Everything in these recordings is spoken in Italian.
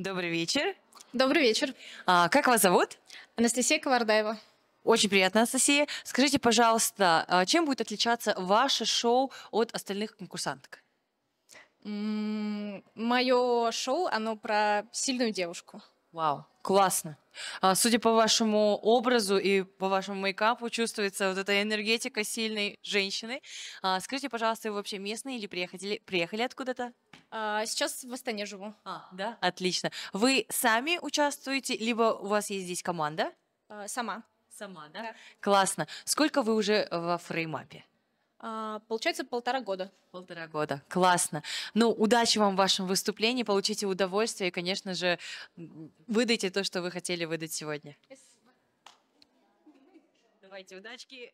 Добрый вечер. Добрый вечер. Как вас зовут? Анастасия Кавардаева. Очень приятно, Анастасия. Скажите, пожалуйста, чем будет отличаться ваше шоу от остальных конкурсанток? Мое шоу, оно про сильную девушку. Вау, классно. Судя по вашему образу и по вашему мейкапу, чувствуется вот эта энергетика сильной женщины. Скажите, пожалуйста, вы вообще местные или приехали откуда-то? Сейчас в Астане живу. Да? Отлично. Вы сами участвуете, либо у вас есть здесь команда? Сама. Сама, да? Да. Классно. Сколько вы уже во фреймапе? Получается 1,5 года. 1,5 года. Классно. Ну, удачи вам в вашем выступлении, получите удовольствие и, конечно же, выдайте то, что вы хотели выдать сегодня. Давайте, удачки.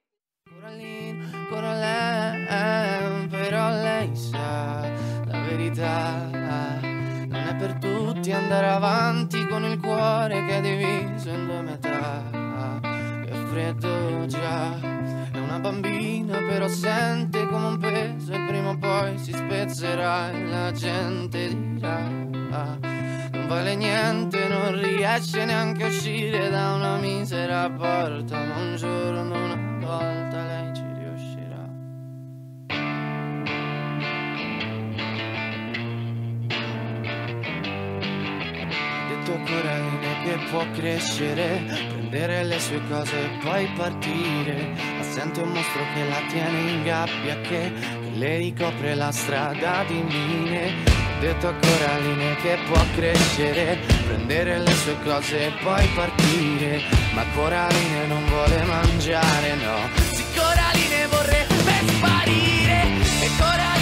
Coraline, però lei sa la verità. Non è per tutti andare avanti con il cuore che è diviso in due metà. Che freddo già, è una bambina però sente come un peso e prima o poi si spezzerà e la gente dirà non vale niente, non riesce neanche a uscire da una misera porta, ma un giorno una volta lei ci riuscirà. Detto a Coraline che può crescere, prendere le sue cose e poi partire, ma sente un mostro che la tiene in gabbia che le ricopre la strada di mine. Detto a Coraline che può crescere, prendere le sue cose e poi partire, ma Coraline non vuole mangiare, no. Sì, Coraline vorrebbe sparire e Coraline